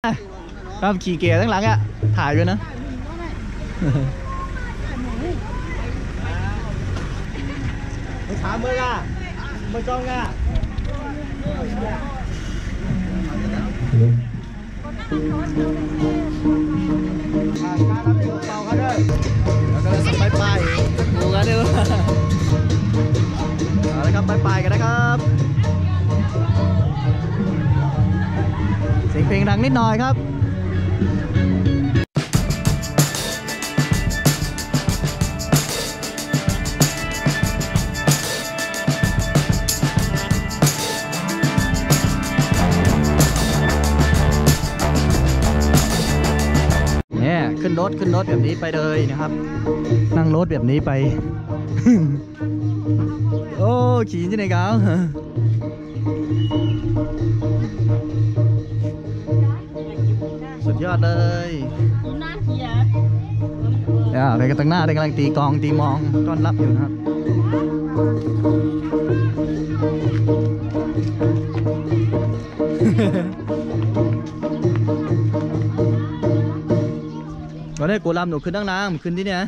ครับขี่เกียร์ทั้งหลังอ่ะถ่ายด้วยนะไปถามเมื่อไงเมื่อจ้องไงการรับผิดเป่าเขาด้วยแล้วก็สับไปดูกันดูเอาละครับไปกันนะครับเสียงเพลงดังนิดหน่อยครับขึ้นรถแบบนี้ไปเลยนะครับนั่งรถแบบนี้ไป โอ้ขี่ที่ไหนกันสุดยอดเลยไปกันตั้งหน้าได้กำลังตีกองตีมองต้อนรับอยู่นะครับก็ได้กูรำหนูขึ้นตั้งน้ำขึ้นที่เนี่ย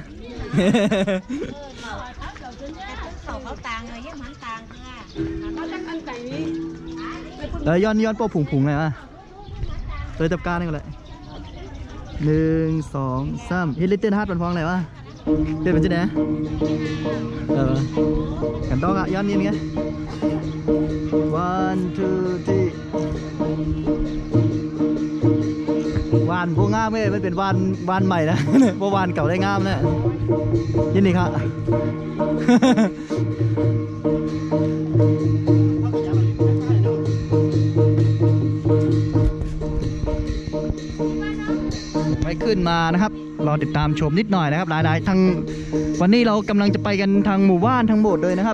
เขาต่างเลยยังมันต่างค่ะเขาจะกันไก่นี้ย้อนโป๊ะผุงเลยวะเลยจับการนี่ก็เลย1 2 3ฮิตลิตเติ้ลฮาร์ดมันพองอะไรวะเดี๋ยวเป็นจะไหนกันต้องอ่ะย้อนนี่ไง 1 2 3วานพวกงามไม่เป็นวานใหม่นะพวกวานเก่าได้งามนะยินดีครับไปขึ้นมานะครับรอติดตามชมนิดหน่อยนะครับหลายๆทางวันนี้เรากำลังจะไปกันทางหมู่บ้านทั้งหมดเลยนะครับ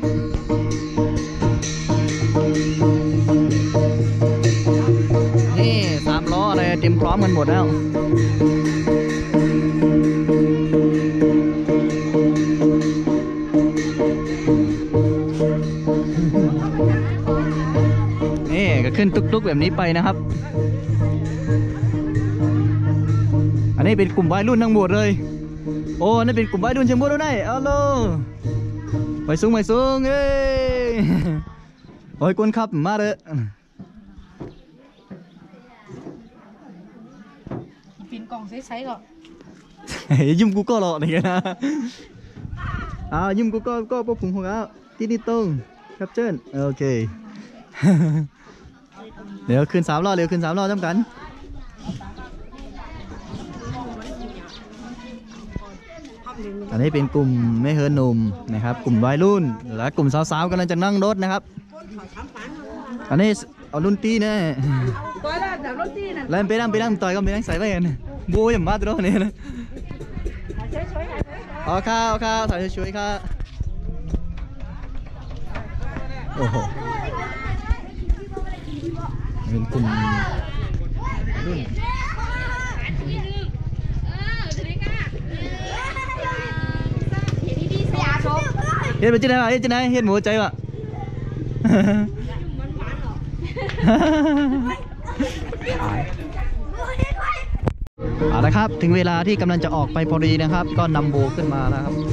นี่3 ล้ออะไรเต็มพร้อมกันหมดแล้วนี่ก็ขึ้นตุกๆแบบนี้ไปนะครับอันนี้เป็นกลุ่มวัยรุ่นทั้งหมดเลยโอ้นี่เป็นกลุ่มวัยรุ่นเชียงบุรีได้เอาโลไปสูงเอ้ยโอ้ยคนขับมาเลยปินกล่องใสๆหรอยิ้มกูก็หล่อนี่กันนะยิ้มกูก็พวกผมของเราที่นี่ตรงครับเจิ้นโอเคเดี๋ยวขึ้น3 ล้อเร็วขึ้น3 ล้อจำกันอันนี้เป็นกลุ่มไม่เฮิร์นหนุ่มนะครับกลุ่มวัยรุ่นและกลุ่มสาวๆกำลังจะนั่งรถนะครับอันนี้เอารุ่นตีเนี่ยแล้วไปนั่งต่อยก็ไปนั่งใส่ไปกันบูอย่ามาตัวนี้นะเอาข้าวใส่ช่วยข้าโอ้โหเป็นกลุ่มรุ่นเฮ็ดไปที่ไหนวะเฮ็ดที่ไหนเฮ็ดหมูใจวะเอาละครับถึงเวลาที่กำลังจะออกไปพอดีนะครับก็นำโบขึ้นมาแล้วครับ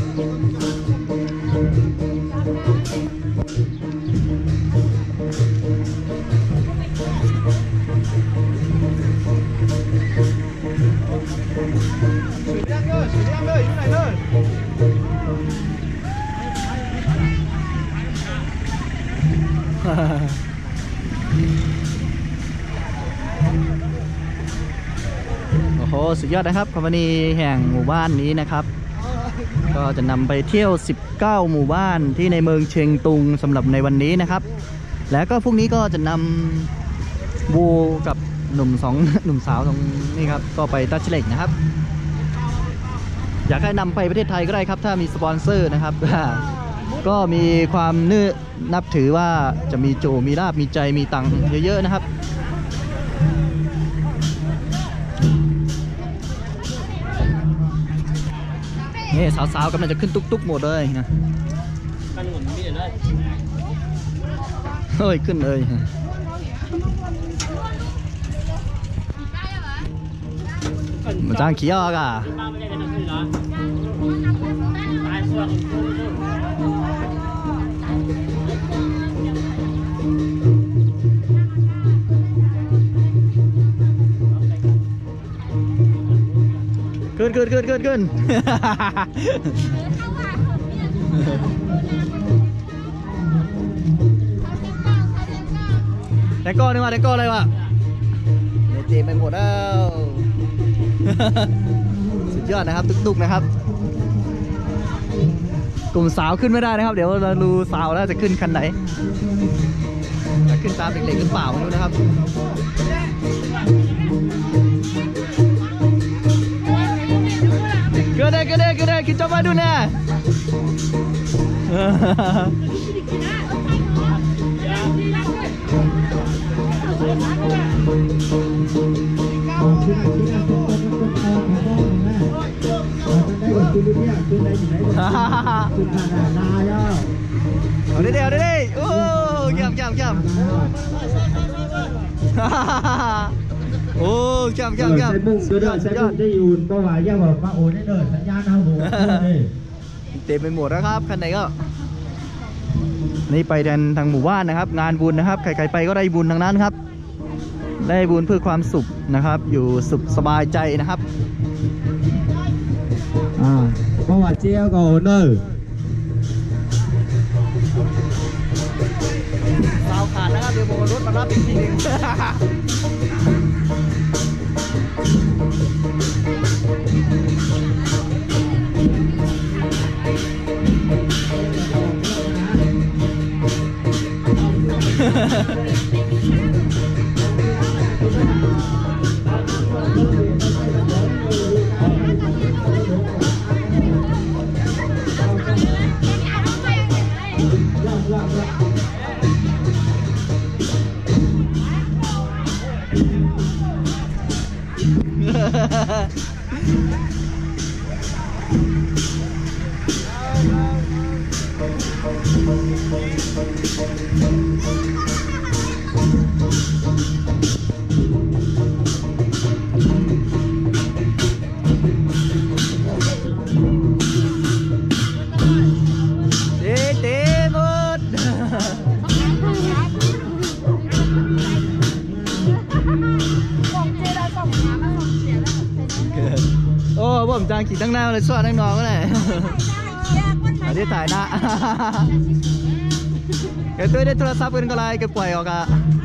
โอ้โหสุดยอดนะครับคอมพานีแห่งหมู่บ้านนี้นะครับก็จะนำไปเที่ยว19 หมู่บ้านที่ในเมืองเชียงตุงสำหรับในวันนี้นะครับแล้วก็พรุ่งนี้ก็จะนำบูกับหนุ่มสาวตรงนี้ครับก็ไปตัดเฉลกนะครับอยากให้นำไปประเทศไทยก็ได้ครับถ้ามีสปอนเซอร์นะครับก็มีความนับถือว่าจะมีโจมีลาบมีใจมีตังค์เยอะๆนะครับนี่สาวๆกำลังจะขึ้นตุ๊กๆหมดเลยนะเฮ้ยขึ้นเลยมันจ้างขี้ออกอ่ะขึ้นแตงโก้นี่ว่าแตงโก้เลยวะเต็มไปหมดแล้วสุดยอดนะครับตุกๆนะครับกลุ่มสาวขึ้นไม่ได้นะครับเดี๋ยวเราดูสาวแล้วจะขึ้นคันไหนจะขึ้นตามเด็กๆหรือเปล่าไม่รู้นะครับGede, kita coba dulu nih. Udah deh. Oh, jam. Oh, jam. สุดยอดได้อยู่ก็ว่าอย่าบอกว่าโอ้ได้เดินสัญญาณเอาหมูเต็มไปหมดแล้วครับคันไหนก็นี่ไปทางหมู่บ้านนะครับงานบุญนะครับใครๆไปก็ได้บุญทั้งนั้นครับได้บุญเพื่อความสุขนะครับอยู่สุขสบายใจนะครับเพราะว่าเจียวก็เนอสาวขาดนะครับเดี๋ยวผมรถมารับอีกทีนึงผมจางขี่ตั้งหน้าเลยสวัสดีน้องก็เลยอันนี้ถ่ายหน้าเกิดด้วยได้โทรศัพท์กันก็ไล่เก็บไว้ออกอะ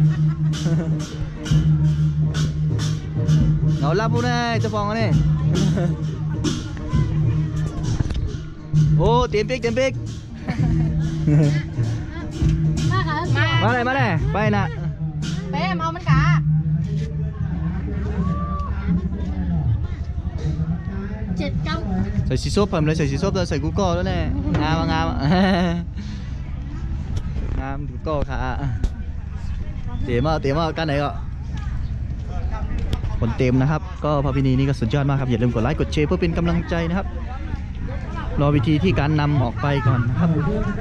เราลับพูดเลยจะฟ้องกันนี่โอ้เต็มปิกมาเลยไปนะเป้เอามันกะใส่สีส้มผมเลยใส่สีส้มเลยใส่กูโก้แล้วแน่งามงามกูโก้ค่ะเต๋มเอากันไหนก็คนเต็มนะครับก็พอพินีนี่ก็สุดยอดมากครับอย่าลืมกดไลค์กดแชร์เพื่อเป็นกำลังใจนะครับรอวิธีที่การนำออกไปก่อนนะครับ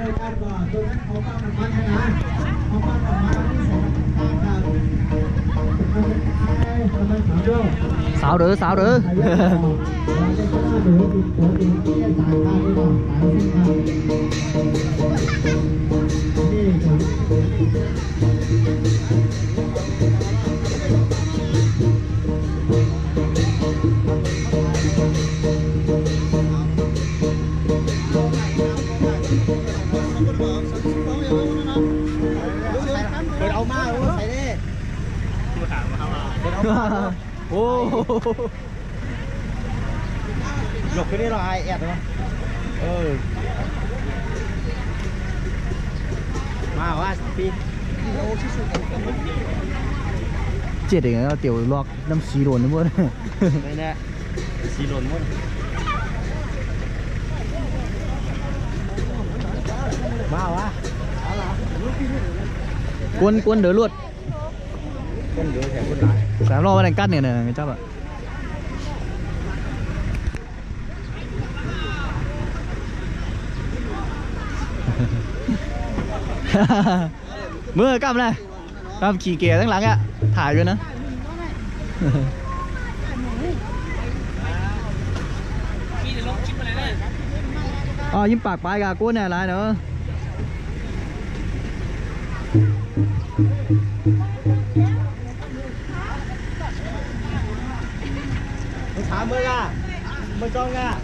สาวเด้อเอามาใส่ดิโอ้หลบขึ้นนี่เราไอแอดมั้ยมาว่าปีเจ็ดอย่างเงี้ยเตี๋ยวลอกน้ำซีโรนนี่มั้งไม่แน่ซีโรนมั้งมาวะกวนเดือดลวดเดือดแถมคนหลายสามรอบมาแดงกั้นเนี่ยไงเจ้าอะเมื่อกล้ามเลยกล้ามขี่เกียร์ทั้งหลังอ่ะถ่ายด้วยนะอ๋อยิ้มปากไปกับกูเนี่ยอะไรเนาะมึงถามมึงอ่ะมึงจ้องอ่ะ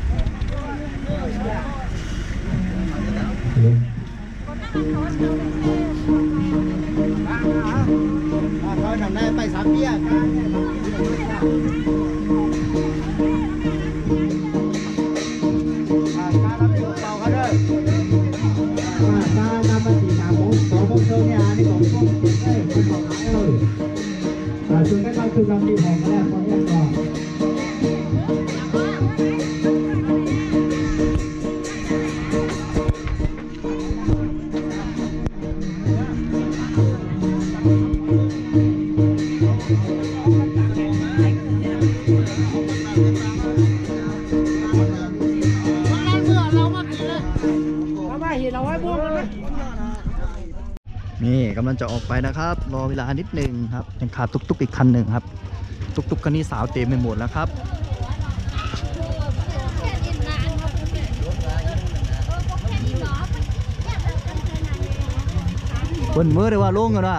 เขาทำได้ไป3 เบี้ยกันการรับผิดชอบเขาด้วยการนำมาสีขาผมสองพวกเธอเนี่ยนี่ของพวกเก็บได้เป็นของขายส่วนการเข้าคือลำดีของแรกคนแรกก่อนนี่กำลังจะออกไปนะครับรอเวลานิดนึงครับยังขาดตุกอีกคันหนึ่งครับตุกคันนี้สาวเต็มไปหมดแล้วครับบนมือเลยว่าโล่งกันว่ะ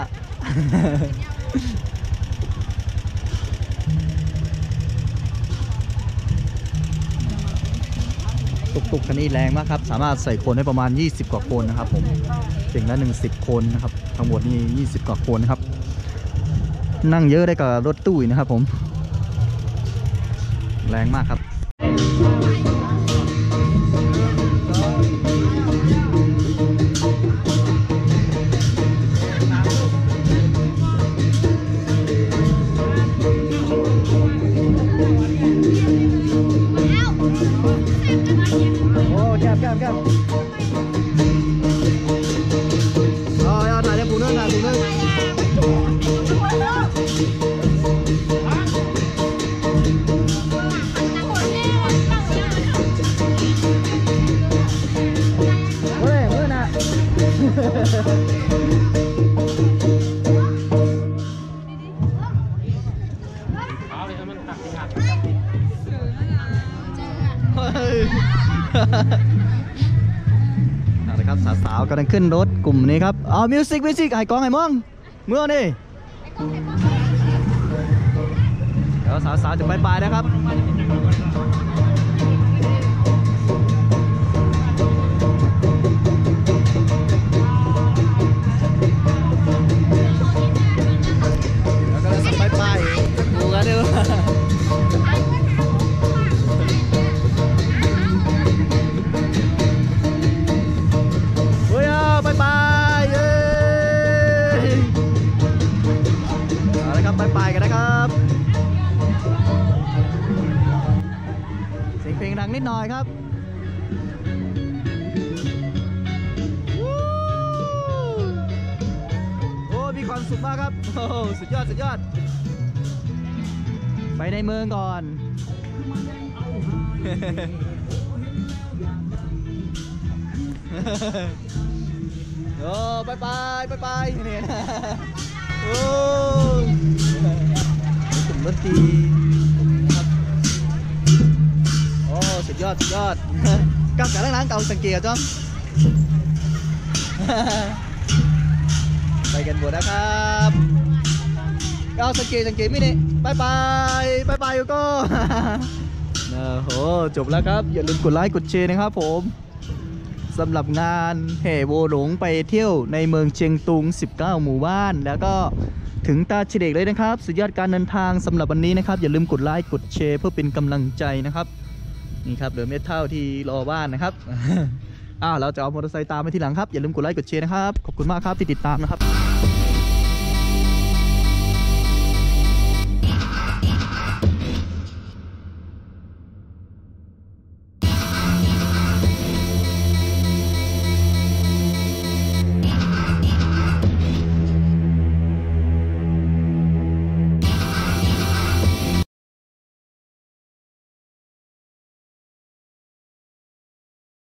ตุกคันนี้แรงมากครับสามารถใส่คนได้ประมาณ20 กว่าคนนะครับผมเก่งละ10 คนนะครับทั้งหมดนี่20 กว่าคนนะครับนั่งเยอะได้กับรถตู้นะครับผมแรงมากครับโอ้แคบเอาถ่ายได้ปูนึงถ่ายปูนึงโอ้ยมือนะนะครับสาวๆกำลังขึ้นรถกลุ่มนี้ครับเอามิวสิกไอ้กองไอ้มองเมื่อนี่เดี๋ยวสาวๆจะไปนะครับแล้วก็จะไปดูกันดูไปกันนะครับเสียงเพลงดังนิดหน่อยครับโอ้มีความสุขมากครับโอ้สุดยอดไปในเมืองก่อน โอ้ไปเนี่ยนะโอ้กลุ่มดนตรีครับโอ้สุดยอดกับการล้างเก่าสังเกตจ้องไปกันหมดนะครับเอาสังเกตไม่เนี่ยบายอยู่ก็โอ้จบแล้วครับอย่าลืมกดไลค์กดแชร์นะครับผมสำหรับงานแห่โวหลงไปเที่ยวในเมืองเชียงตุง19 หมู่บ้านแล้วก็ถึงตาเฉลกเลยนะครับสุดยอดการเดินทางสำหรับวันนี้นะครับอย่าลืมกดไลค์กดแชร์เพื่อเป็นกำลังใจนะครับนี่ครับเหลือเม็ดเท่าที่รอบ้านนะครับ เราจะเอามอเตอร์ไซค์ตามไปทีหลังครับอย่าลืมกดไลค์กดแชร์นะครับขอบคุณมากครับที่ติดตามนะครับ